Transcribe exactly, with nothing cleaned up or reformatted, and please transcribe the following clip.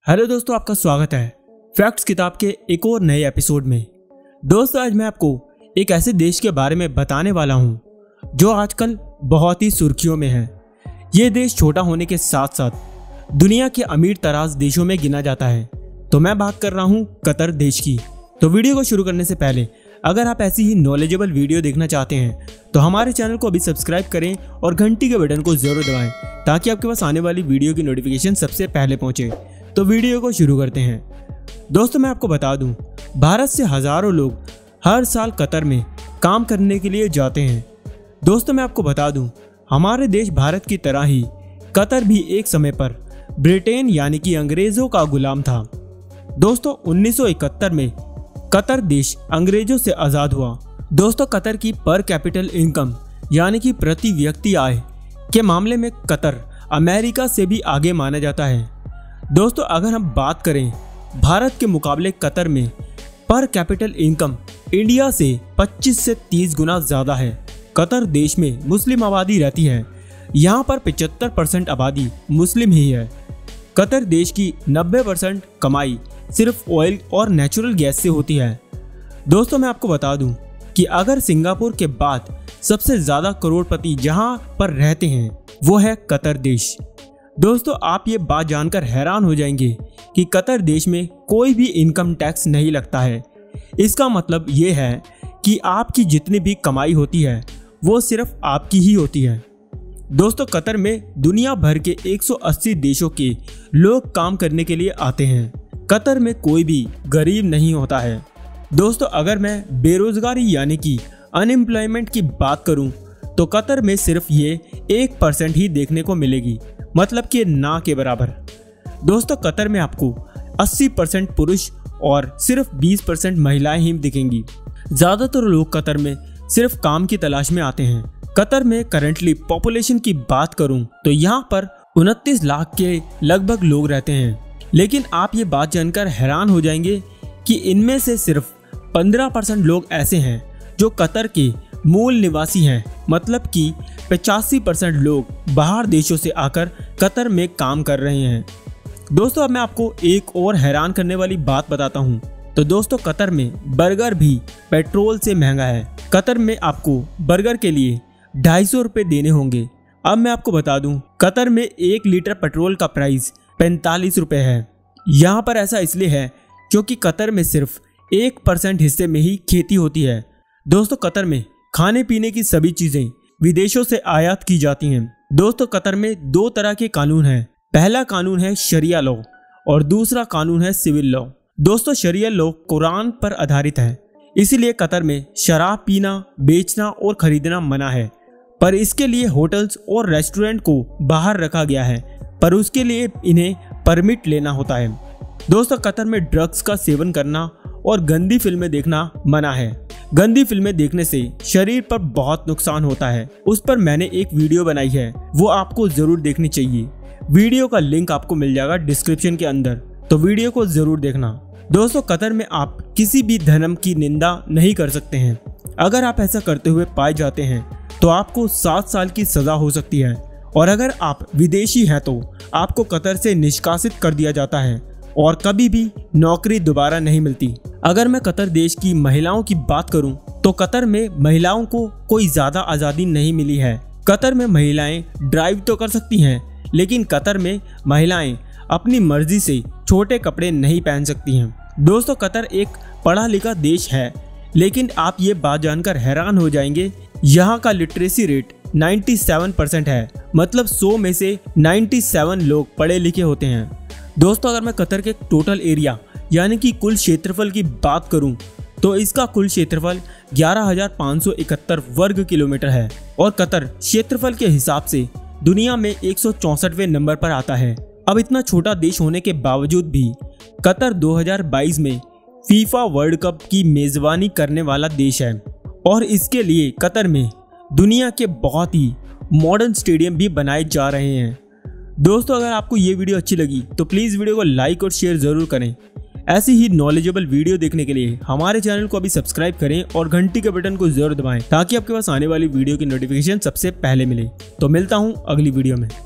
Hello दोस्तों, आपका स्वागत है फैक्ट्स किताब के एक और नए एपिसोड में। दोस्तों, आज मैं आपको एक ऐसे देश के बारे में बताने वाला हूं जो आजकल बहुत ही सुर्खियों में है। ये देश छोटा होने के साथ साथ दुनिया के अमीर तराज देशों में गिना जाता है। तो मैं बात कर रहा हूं कतर देश की। तो वीडियो को शुरू करने से पहले अगर आप ऐसी ही नॉलेजेबल वीडियो देखना चाहते हैं तो हमारे चैनल को अभी सब्सक्राइब करें और घंटी के बटन को जरूर दबाएं ताकि आपके पास आने वाली वीडियो की नोटिफिकेशन सबसे पहले पहुंचे। तो वीडियो को शुरू करते हैं। दोस्तों, मैं आपको बता दूं, भारत से हजारों लोग हर साल कतर में काम करने के लिए जाते हैं। दोस्तों, मैं आपको बता दूं, हमारे देश भारत की तरह ही कतर भी एक समय पर ब्रिटेन यानी कि अंग्रेजों का गुलाम था। दोस्तों, उन्नीस सौ इकहत्तर में कतर देश अंग्रेजों से आज़ाद हुआ। दोस्तों, कतर की पर कैपिटल इनकम यानी कि प्रति व्यक्ति आय के मामले में कतर अमेरिका से भी आगे माना जाता है। दोस्तों, अगर हम बात करें भारत के मुकाबले कतर में पर कैपिटल इनकम इंडिया से पच्चीस से तीस गुना ज़्यादा है। कतर देश में मुस्लिम आबादी रहती है। यहाँ पर पचहत्तर परसेंट आबादी मुस्लिम ही है। कतर देश की नब्बे परसेंट कमाई सिर्फ ऑयल और नेचुरल गैस से होती है। दोस्तों, मैं आपको बता दूं कि अगर सिंगापुर के बाद सबसे ज़्यादा करोड़पति जहां पर रहते हैं वो है कतर देश। दोस्तों, आप ये बात जानकर हैरान हो जाएंगे कि कतर देश में कोई भी इनकम टैक्स नहीं लगता है। इसका मतलब ये है कि आपकी जितनी भी कमाई होती है वो सिर्फ आपकी ही होती है। दोस्तों, कतर में दुनिया भर के एक सौ अस्सी देशों के लोग काम करने के लिए आते हैं। कतर में कोई भी गरीब नहीं होता है। दोस्तों, अगर मैं बेरोजगारी यानी कि अनएम्प्लॉयमेंट की बात करूं तो कतर में सिर्फ ये एक परसेंट ही देखने को मिलेगी, मतलब कि ना के बराबर। दोस्तों, कतर में आपको अस्सी परसेंट पुरुष और सिर्फ बीस परसेंट महिलाएं ही दिखेंगी। ज़्यादातर लोग कतर में सिर्फ काम की तलाश में आते हैं। कतर में करंटली पॉपुलेशन की बात करूं तो यहाँ पर उनतीस लाख के लगभग लोग रहते हैं। लेकिन आप ये बात जानकर हैरान हो जाएंगे कि इनमें से सिर्फ पंद्रह परसेंट लोग ऐसे हैं जो कतर के मूल निवासी हैं, मतलब कि पचासी परसेंट लोग बाहर देशों से आकर कतर में काम कर रहे हैं। दोस्तों, अब मैं आपको एक और हैरान करने वाली बात बताता हूँ। तो दोस्तों, कतर में बर्गर भी पेट्रोल से महंगा है। कतर में आपको बर्गर के लिए ढाई सौ रुपये देने होंगे। अब मैं आपको बता दूं, कतर में एक लीटर पेट्रोल का प्राइस पैंतालीस रुपये है। यहाँ पर ऐसा इसलिए है क्योंकि कतर में सिर्फ एक परसेंट हिस्से में ही खेती होती है। दोस्तों, कतर में खाने पीने की सभी चीज़ें विदेशों से आयात की जाती हैं। दोस्तों, कतर में दो तरह के कानून हैं। पहला कानून है शरिया लॉ और दूसरा कानून है सिविल लॉ। दोस्तों, शरिया लॉ कुरान पर आधारित है, इसीलिए कतर में शराब पीना, बेचना और खरीदना मना है। पर इसके लिए होटल्स और रेस्टोरेंट को बाहर रखा गया है, पर उसके लिए इन्हें परमिट लेना होता है। दोस्तों, कतर में ड्रग्स का सेवन करना और गंदी फिल्में देखना मना है। गंदी फिल्में देखने से शरीर पर बहुत नुकसान होता है। उस पर मैंने एक वीडियो बनाई है, वो आपको जरूर देखनी चाहिए। वीडियो का लिंक आपको मिल जाएगा डिस्क्रिप्शन के अंदर, तो वीडियो को जरूर देखना। दोस्तों, कतर में आप किसी भी धर्म की निंदा नहीं कर सकते हैं। अगर आप ऐसा करते हुए पाए जाते हैं तो आपको सात साल की सजा हो सकती है, और अगर आप विदेशी हैं तो आपको कतर से निष्कासित कर दिया जाता है और कभी भी नौकरी दोबारा नहीं मिलती। अगर मैं कतर देश की महिलाओं की बात करूं तो कतर में महिलाओं को कोई ज़्यादा आज़ादी नहीं मिली है। कतर में महिलाएं ड्राइव तो कर सकती हैं, लेकिन कतर में महिलाएं अपनी मर्जी से छोटे कपड़े नहीं पहन सकती हैं। दोस्तों, कतर एक पढ़ा लिखा देश है, लेकिन आप ये बात जानकर हैरान हो जाएंगे, यहाँ का लिटरेसी रेट सत्तानवे परसेंट है, मतलब सौ में से सत्तानवे लोग पढ़े लिखे होते हैं। दोस्तों, अगर मैं कतर के टोटल एरिया यानी कि कुल क्षेत्रफल की बात करूं तो इसका कुल क्षेत्रफल ग्यारह हज़ार पाँच सौ इकहत्तर वर्ग किलोमीटर है और कतर क्षेत्रफल के हिसाब से दुनिया में एक सौ चौंसठवें नंबर पर आता है। अब इतना छोटा देश होने के बावजूद भी कतर दो हज़ार बाईस में फीफा वर्ल्ड कप की मेजबानी करने वाला देश है और इसके लिए कतर में दुनिया के बहुत ही मॉडर्न स्टेडियम भी बनाए जा रहे हैं। दोस्तों, अगर आपको ये वीडियो अच्छी लगी तो प्लीज़ वीडियो को लाइक और शेयर ज़रूर करें। ऐसी ही नॉलेजेबल वीडियो देखने के लिए हमारे चैनल को अभी सब्सक्राइब करें और घंटी के बटन को जरूर दबाएं ताकि आपके पास आने वाली वीडियो की नोटिफिकेशन सबसे पहले मिले। तो मिलता हूँ अगली वीडियो में।